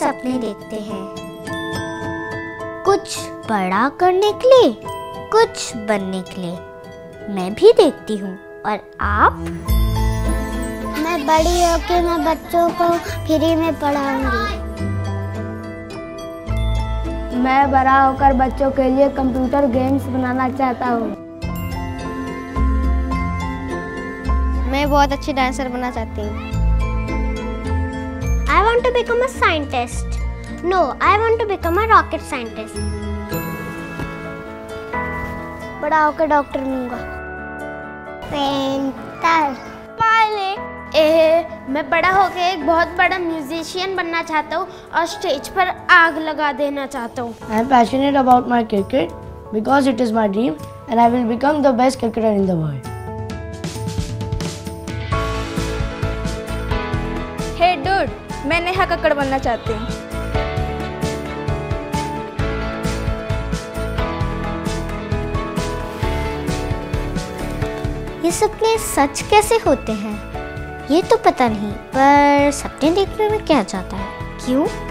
सपने देखते हैं, कुछ बड़ा करने के लिए, कुछ बनने के लिए। मैं भी देखती हूँ। और आप? मैं बड़ी होकर मैं बच्चों को फ्री में पढ़ाऊंगी। मैं बड़ा होकर बच्चों के लिए कंप्यूटर गेम्स बनाना चाहता हूँ। मैं बहुत अच्छी डांसर बनना चाहती हूँ। I want to become a scientist. No, I want to become a rocket scientist. बड़ा होकर डॉक्टर बनूंगा। Painter, pilot. मैं बड़ा होकर एक बहुत बड़ा म्यूजिशियन बनना चाहता हूँ और स्टेज पर आग लगा देना चाहता हूँ। I am passionate about my cricket because it is my dream and I will become the best cricketer in the world. Hey dude, मैं नेहा कक्कड़ बनना चाहती हूँ। ये सपने सच कैसे होते हैं ये तो पता नहीं, पर सपने देखने में क्या जाता है? क्यों?